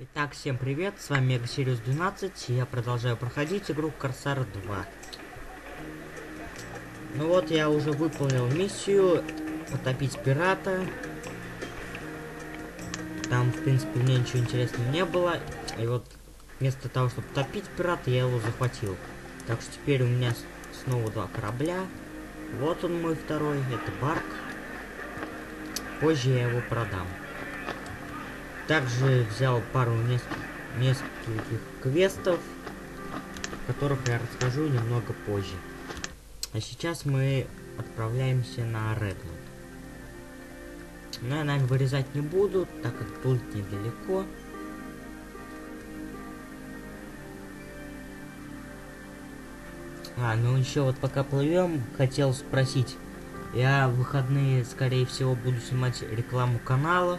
Итак, всем привет, с вами Мегасириус 12, и я продолжаю проходить игру Корсар 2. Ну вот, я уже выполнил миссию потопить пирата. Там, в принципе, мне ничего интересного не было. И вот, вместо того, чтобы топить пирата, я его захватил. Так что теперь у меня снова два корабля. Вот он мой второй, это Барк. Позже я его продам. Также взял пару нескольких квестов, о которых я расскажу немного позже. А сейчас мы отправляемся на Редмонд. Но я, наверное, вырезать не буду, так как плыть недалеко. Ну еще вот пока плывем, хотел спросить. Я в выходные, скорее всего, буду снимать рекламу каналов.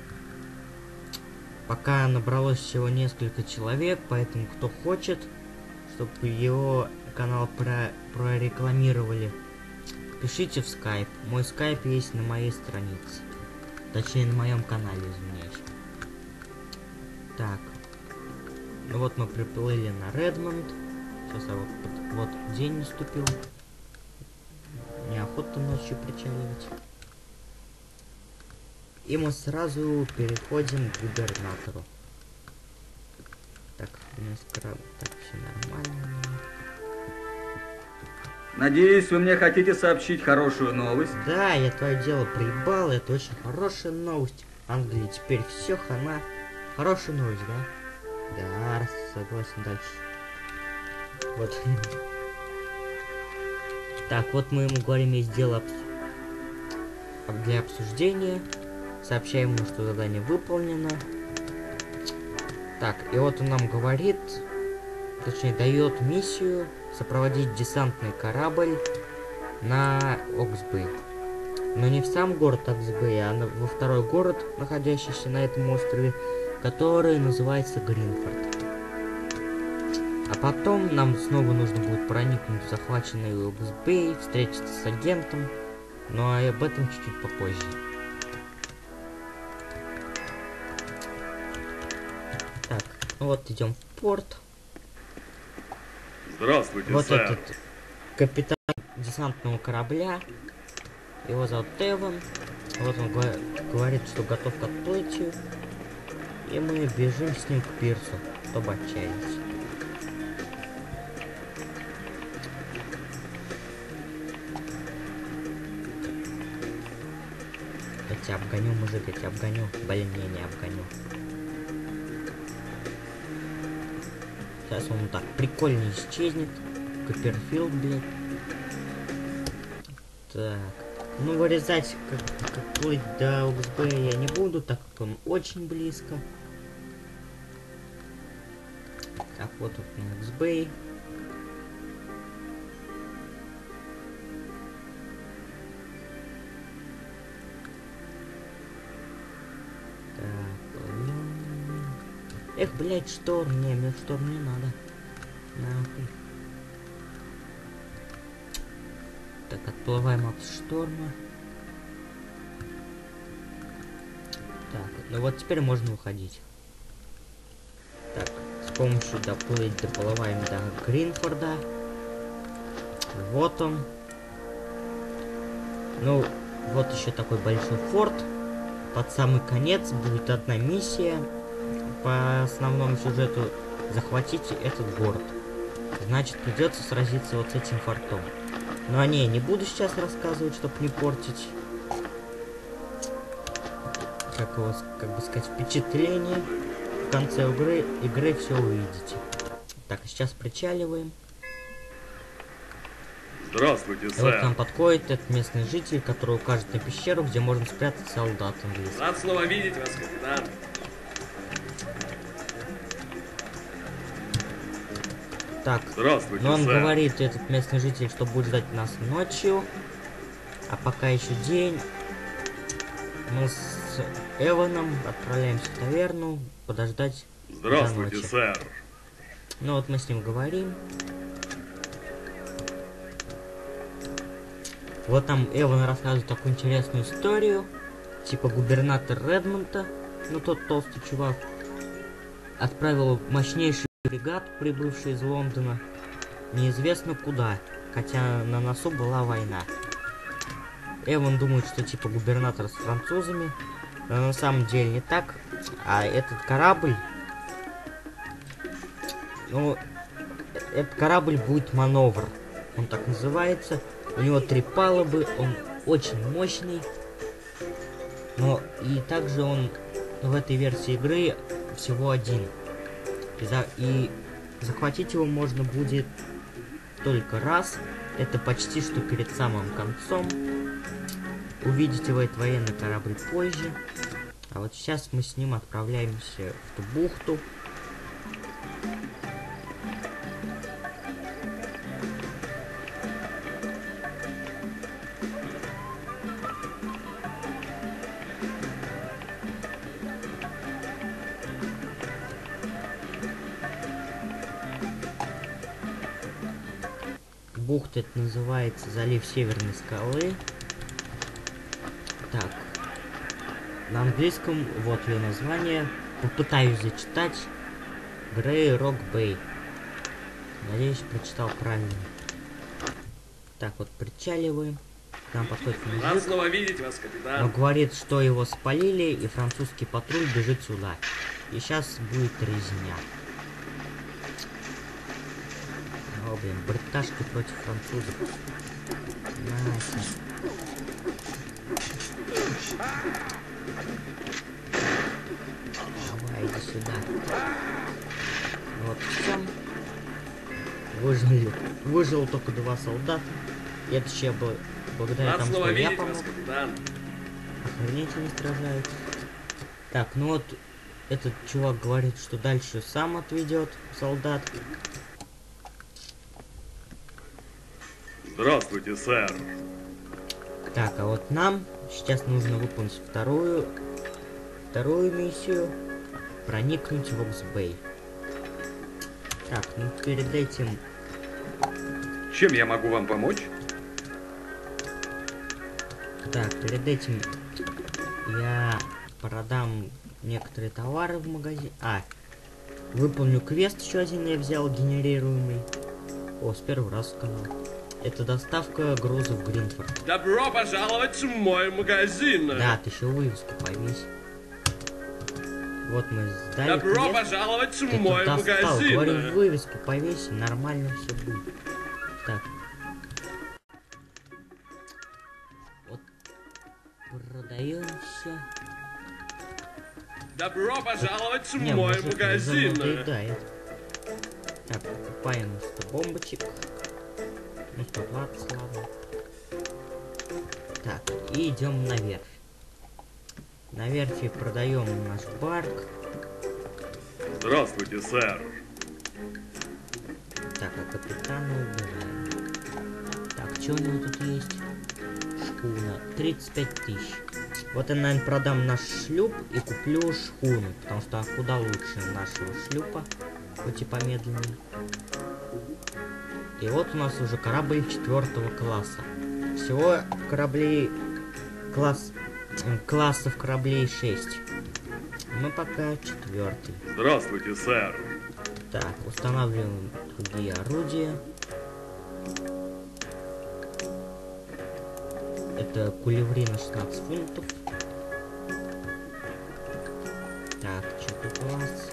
Пока набралось всего несколько человек, поэтому кто хочет, чтобы его канал прорекламировали, пишите в скайп. Мой скайп есть на моей странице. Точнее, на моем канале, извиняюсь. Так. Ну вот мы приплыли на Редмонд. Сейчас вот день наступил. Неохота ночью причаливать. И мы сразу переходим к губернатору. Так, у нас так, все нормально. Надеюсь, вы мне хотите сообщить хорошую новость? Да, я твое дело приебал, это очень хорошая новость. Англии теперь все хана. Хорошая новость, да? Да, согласен, дальше. Вот. Так, вот мы ему говорим, есть дело для обсуждения. Сообщаем ему, что задание выполнено. Так, и вот он нам говорит, точнее дает миссию сопроводить десантный корабль на Оксбей. Но не в сам город Оксбей, а во второй город, находящийся на этом острове, который называется Гринфорд. А потом нам снова нужно будет проникнуть в захваченный Оксбей, встретиться с агентом, но об этом чуть-чуть попозже. Так, ну вот идем в порт. Здравствуйте, вот сэр. Этот капитан десантного корабля. Его зовут Эван. Вот он говорит, что готов к отплытию. И мы бежим с ним к пирсу, чтобы отчаялись. Я тебя обгоню, мужик, я тебя обгоню. Блин, не обгоню. Сейчас он так прикольно исчезнет. Копперфилд, блядь. Так. Ну, вырезать, как плыть до Оксбея я не буду, так как он очень близко. Так, вот тут на Оксбей. Эх, блядь, шторм. Не, мне шторм не надо. Нахуй. Так, отплываем от шторма. Так, ну вот теперь можно уходить. Так, с помощью доплыть доплываем до Гринфорда. Вот он. Ну, вот еще такой большой форт. Под самый конец будет одна миссия. По основному сюжету захватите этот город. Значит, придется сразиться вот с этим фортом. Но не буду сейчас рассказывать, чтобы не портить, как бы сказать, впечатление. В конце игры все увидите. Так, сейчас причаливаем. Здравствуйте, сэр. И вот к нам подходит этот местный житель, который укажет на пещеру, где можно спрятать солдат английских. Рад снова видеть вас, капитан. Так, Здравствуйте, но он сэр. говорит, этот местный житель, что будет ждать нас ночью. А пока еще день. Мы с Эваном отправляемся в таверну подождать до ночи. Сэр. Ну вот мы с ним говорим. Вот там Эван рассказывает такую интересную историю. Типа губернатор Редмонта. Ну тот толстый чувак. отправил мощнейший фрегат, прибывший из Лондона, неизвестно куда, хотя на носу была война. Эван думает, что типа губернатор с французами, но на самом деле не так, а этот корабль, ну, этот корабль будет маневр, он так называется, у него 3 палубы, он очень мощный, но и также он в этой версии игры всего один. И захватить его можно будет только раз. Это почти что перед самым концом. Увидите вы этот военный корабль позже. А вот сейчас мы с ним отправляемся в ту бухту. Бухта это называется залив Северной Скалы. Так. На английском вот ее название. Попытаюсь зачитать. Грей Рок Бэй. Надеюсь, прочитал правильно. Так, вот причаливаем. К нам подходит мужик. Рад снова видеть вас, капитан. Он говорит, что его спалили, и французский патруль бежит сюда. И сейчас будет резня. О, блин, бриташки против французов. Настя. Давай, иди сюда. Вот, все. Выжило только 2 солдата. И это еще благодаря Рад тому, снова что я видеть помог. вас, капитан. Охранители стражают. Так, ну вот этот чувак говорит, что дальше сам отведет солдат. Здравствуйте, сэр. Так, а вот нам сейчас нужно выполнить вторую миссию. Проникнуть в Оксбей. Так, ну перед этим... Чем я могу вам помочь? Так, перед этим я продам некоторые товары в магазине. Выполню квест еще один я взял, генерируемый. О, с первого раза сказал. Это доставка грузов в Гринфорд. Добро пожаловать в мой магазин. Да, ты еще вывеску повесь. Вот мы сдали Добро квест. пожаловать в Ты мой тут достал. магазин. Говорю, вывеску повесь, нормально все будет. Так. Вот. Продаемся. Добро пожаловать в Не, мой мужик уже магазин. надоедает. Так, покупаем 100 бомбочек. Ну, 120, ладно. Так, и идем на верфь. На верфи продаем наш барк. Здравствуйте, сэр. Так, а капитана убираем. Так, что у него тут есть? Шхуна. 35 тысяч. Вот я, наверное, продам наш шлюп и куплю шхуну. Потому что куда лучше нашего шлюпа. Хоть и помедленнее. И вот у нас уже корабль 4 класса. Всего кораблей... классов кораблей 6. Мы пока 4. Здравствуйте, сэр. Так, устанавливаем другие орудия. Это кулеврина 16 фунтов. Так, что тут у нас?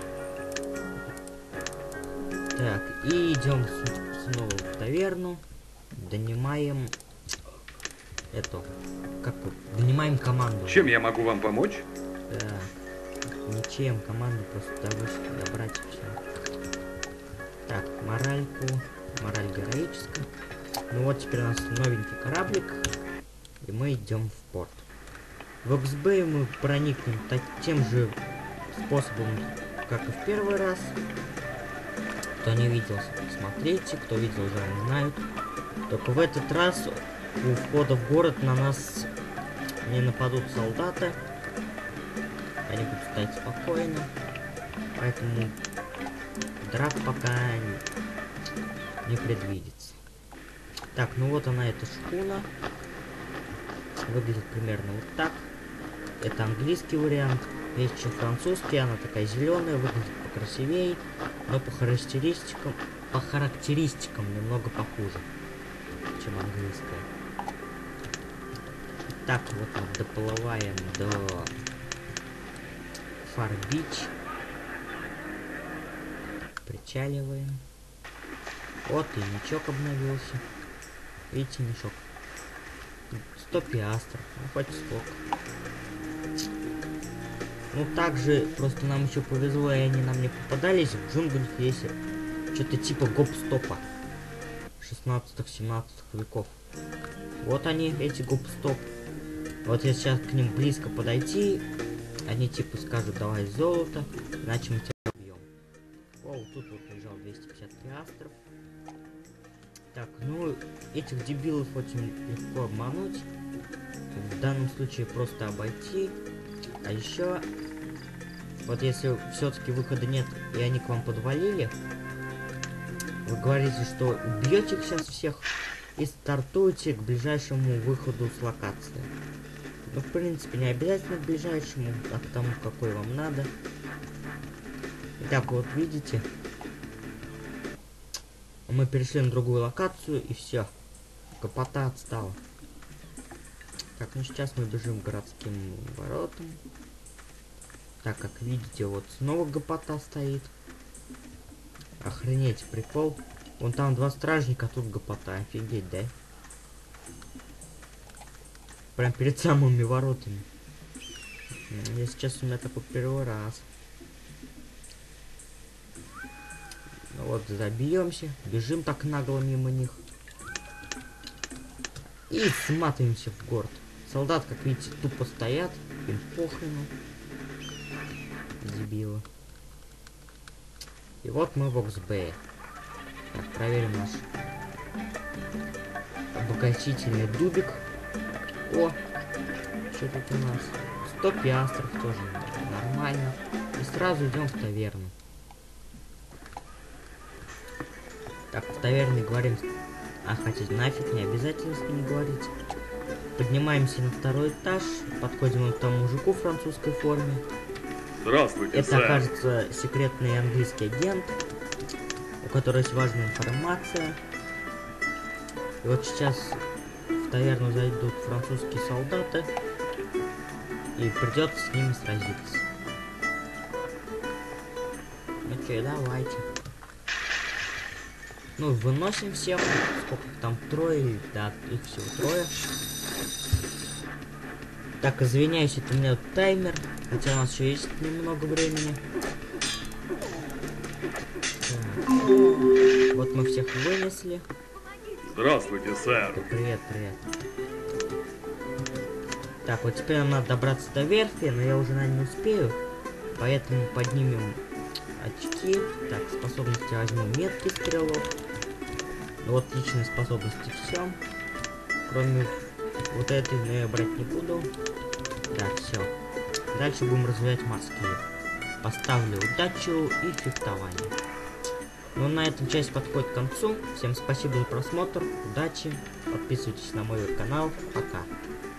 Так, и идем снова в таверну. Донимаем эту. Донимаем команду. Чем я могу вам помочь? Так, ничем, команду просто добрать и все. Так, мораль героическая. Ну вот теперь у нас новенький кораблик. И мы идем в порт. В Оксбей мы проникнем тем же способом, как и в первый раз. Кто не видел, смотрите. Кто видел, уже знают. Только в этот раз у входа в город на нас не нападут солдаты. Они будут стоять спокойно. Поэтому драк пока не предвидится. Так, ну вот она, эта шхуна. Выглядит примерно вот так. Это английский вариант. Есть еще французский, она такая зеленая, выглядит покрасивее, но по характеристикам немного похуже, чем английская. Так, вот мы доплываем до Фар-Бич. Причаливаем. Вот и мячок обновился. Видите, мешок. 100 пиастров. Ну, хоть сколько. Ну, также, просто нам еще повезло, и они нам не попадались. В джунглях есть что-то типа гоп-стопа 16-17 веков. Вот они, эти гоп-стоп. Вот если сейчас к ним близко подойти, они типа скажут: давай золото, иначе мы тебя убьем. О, тут вот лежал 250 пиастров. Так, ну, этих дебилов очень легко обмануть. В данном случае просто обойти. А еще, вот если все-таки выхода нет, и они к вам подвалили, вы говорите, что убьете их сейчас всех и стартуете к ближайшему выходу с локации. Ну, в принципе, не обязательно к ближайшему, а к тому, какой вам надо. Итак, вот видите, мы перешли на другую локацию, и все. Гопота отстала. Так, ну сейчас мы бежим к городским воротам. Так, как видите, вот снова гопота стоит. Охренеть, прикол. Вон там 2 стражника, а тут гопота. Офигеть, да? Прям перед самыми воротами. Если честно, у меня такой первый раз. Ну вот, забьемся, бежим так нагло мимо них. И сматываемся в город. Солдат, как видите, тупо стоят, им похрену. Дебилы. И вот мы в Оксбее. Так, проверим наш обогатительный дубик. О, что тут у нас? 100 пиастров тоже нормально. И сразу идем в таверну. Так, в таверне говорим: а хотите, нафиг, не обязательно с ним говорить. Поднимаемся на 2-й этаж, подходим к тому мужику в французской форме. Здравствуйте, Это сэр. окажется секретный английский агент, у которого есть важная информация. И вот сейчас в таверну зайдут французские солдаты, и придется с ними сразиться. Ну че, давайте. Ну, выносим всех. Сколько их там? 3? Да, их всего 3. Так, извиняюсь, это у меня таймер. Хотя у нас еще есть немного времени. Так. Вот мы всех вынесли. Здравствуйте, сэр. Привет, привет. Так, вот теперь нам надо добраться до верфи, но я уже, наверное, не успею. Поэтому поднимем очки. Так, способности возьму меткий стрелок. Ну вот личные способности все. Кроме вот этой, но я брать не буду. Так, все. Дальше будем развивать морские. Поставлю удачу и фехтование. Ну, на этом часть подходит к концу. Всем спасибо за просмотр. Удачи. Подписывайтесь на мой канал. Пока.